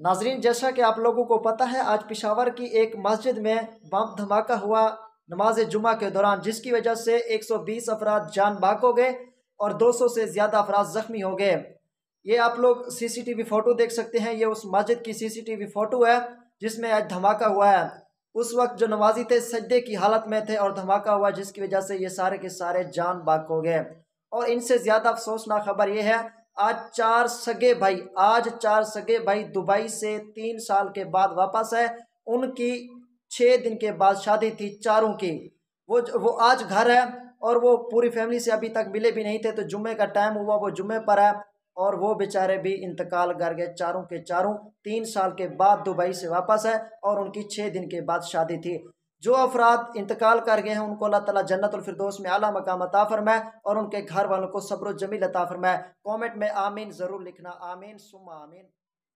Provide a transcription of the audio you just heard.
नाजरीन, जैसा कि आप लोगों को पता है, आज पेशावर की एक मस्जिद में बम धमाका हुआ नमाज जुमा के दौरान, जिसकी वजह से 120 अफराद जान बाक हो गए और 200 से ज़्यादा अफराद ज़ख्मी हो गए। ये आप लोग सीसीटीवी फ़ोटो देख सकते हैं। ये उस मस्जिद की सीसीटीवी फ़ोटो है जिसमें आज धमाका हुआ है। उस वक्त जो नमाजी थे सजदे की हालत में थे और धमाका हुआ, जिसकी वजह से ये सारे के सारे जान बाक हो गए। और इनसे ज़्यादा अफसोसनाक खबर ये है, आज चार सगे भाई दुबई से 3 साल के बाद वापस है। उनकी 6 दिन के बाद शादी थी चारों की। वो आज घर है और वो पूरी फैमिली से अभी तक मिले भी नहीं थे। तो जुम्मे का टाइम हुआ, वो जुम्मे पर है और वो बेचारे भी इंतकाल कर गए, चारों के चारों 3 साल के बाद दुबई से वापस है और उनकी 6 दिन के बाद शादी थी। जो अफराद इंतकाल कर गए हैं उनको अल्लाह ताला जन्नतुल फिरदौस में आला मकाम अता फरमाए और उनके घर वालों को सब्र जमील अता फरमाए। कमेंट में आमीन ज़रूर लिखना। आमीन सुम्मा आमीन।